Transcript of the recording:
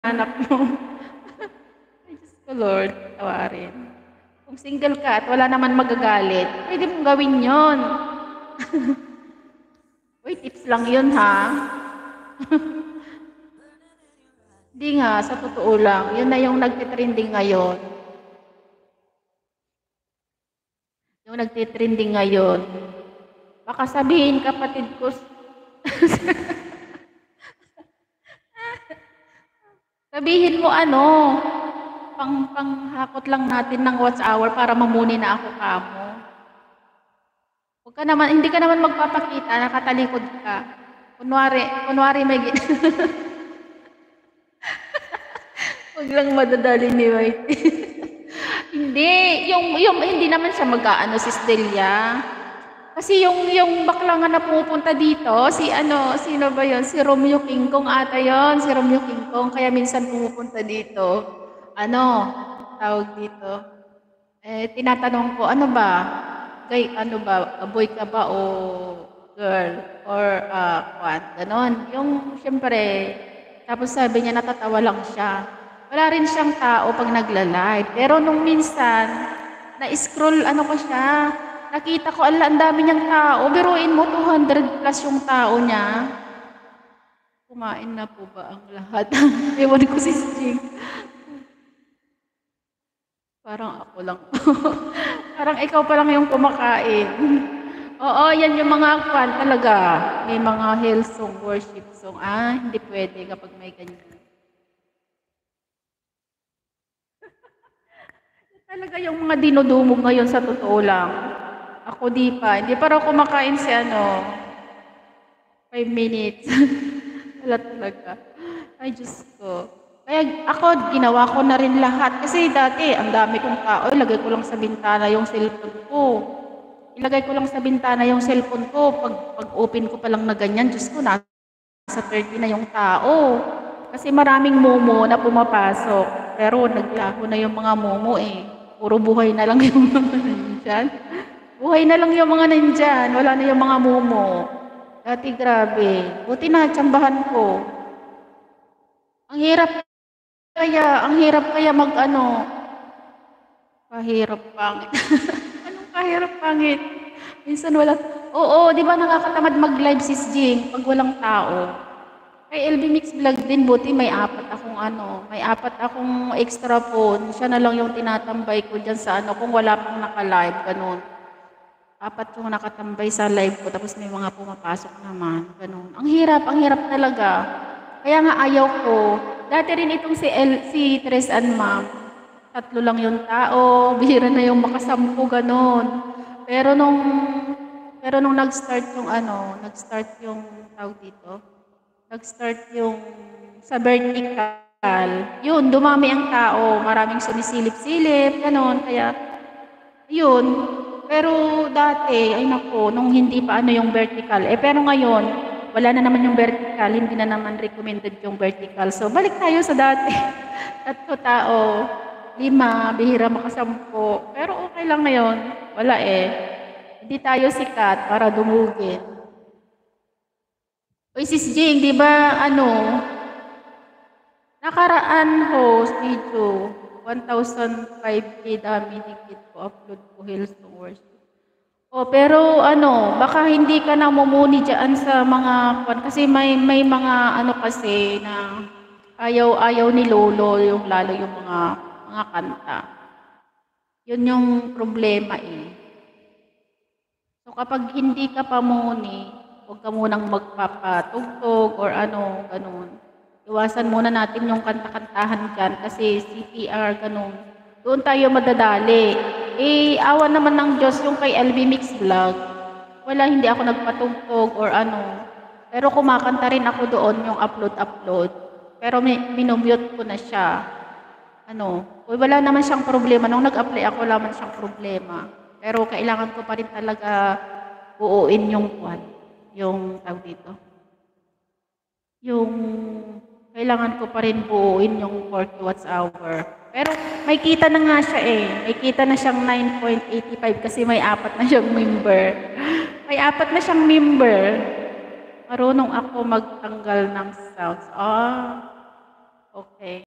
anak mo. Ay, Diyos ko Lord, tawarin. Kung single ka at wala naman magagalit, pwede mong gawin yon. Uy, tips lang yun ha. Hindi nga, sa totoo lang, yun na yung nagtitrending ngayon. Yung nagtitrending ngayon. Baka sabihin, kapatid ko, sabihin mo ano, panghakot lang natin ng watch hour para mamuni na ako kamo. Huwag ka naman, hindi ka naman magpapakita, nakatalikod ka. Kunwari may Huwag lang madadali ni Whitey. Hindi, yung hindi naman siya mag-aano si Delia. Kasi yung bakla nga na pumupunta dito, si ano, sino ba yon? Si Romeo Kingkong ata yon, si Romeo Kingkong. Kaya minsan pumupunta dito. Ano, tawag dito. Tinatanong ko, ano ba? Ano ba, boy ka ba o girl? Or, ganon. Yung, syempre, tapos sabi niya, natatawa lang siya. Wala rin siyang tao pag nagla-live. Pero nung minsan, na-scroll, ano ko siya, nakita ko, ang dami niyang tao. Biruin mo, 200 plus yung tao niya. Kumain na po ba ang lahat? Ewan ko si Sting. Parang ako lang. Parang ikaw pa lang yung kumakain. Oo, yan yung mga kwan talaga. May mga hill song, worship song. Hindi pwede kapag may ganyan. Talaga yung mga dinudumog ngayon sa totoo lang. Ako di pa. Hindi pa raw kumakain si ano, 5 minutes. Wala talaga. Ay, Diyos ko. Kaya ako, ginawa ko na rin lahat. Kasi dati, ang dami kong tao. Ilagay ko lang sa bintana yung cellphone ko. Ilagay ko lang sa bintana yung cellphone ko. Pag-open ko pa lang na ganyan, Diyos ko, nasa 30 na yung tao. Kasi maraming momo na pumapasok. Pero naglaho na yung mga momo eh. Puro buhay na lang yung mga nandyan. Buhay na lang yung mga nandyan. Wala na yung mga momo. Dati grabe. Buti na, tsambahan ko. Ang hirap kaya mag-ano. Kahirap pangit. Anong kahirap pangit? Minsan wala. Oo, di ba nakakatamad mag-live sis Jing pag walang tao? Kay LB Mix Vlog din, buti may apat akong extra phone. Siya na lang yung tinatambay ko dyan sa ano, kung wala pang naka-live, ganun. Apat yung nakatambay sa live ko, tapos may mga pumapasok naman, ganun. Ang hirap talaga. Kaya nga ayaw ko. Dati rin itong si Tres and Ma'am, 3 lang yung tao, bihira na yung makasampu, ganun. Pero nung nag-start yung tawag dito, nag-start yung sa vertical, yun, dumami ang tao, maraming sumisilip-silip, gano'n, kaya, yun. Pero dati, ay nako, nung hindi pa ano yung vertical, pero ngayon, wala na naman yung vertical, hindi na naman recommended yung vertical. So, balik tayo sa dati. 3 tao, 5, bihira makasampo, pero okay lang ngayon, wala eh. Hindi tayo sikat para dumugin. Uy, sis Jing, di ba, nakaraan host video, 1,005K dami dikit ko, upload ko Hillsong Worship. Pero baka hindi ka na mumuni dyan sa mga, kasi may mga kasi na ayaw ni Lolo, yung lalo yung mga kanta. Yun yung problema eh. So kapag hindi ka pa muni, huwag ka munang magpapatugtog or ganun. Iwasan muna natin yung kanta-kantahan dyan kasi CPR, ganun. Doon tayo madadali. Awa naman ng Diyos yung kay LB Mix Vlog. Wala, hindi ako nagpatugtog or Pero kumakanta rin ako doon yung upload. Pero minumute ko na siya. Wala naman siyang problema. Nung nag-apply ako, wala man siyang problema. Pero kailangan ko pa rin talaga buuin yung tawag dito. Yung kailangan ko pa rin buuin yung 40 watts hour. Pero may kita na nga siya eh. May kita na siyang 9.85 kasi may 4 na siyang member. May 4 na siyang member. Marunong ako magtanggal ng sounds. Okay.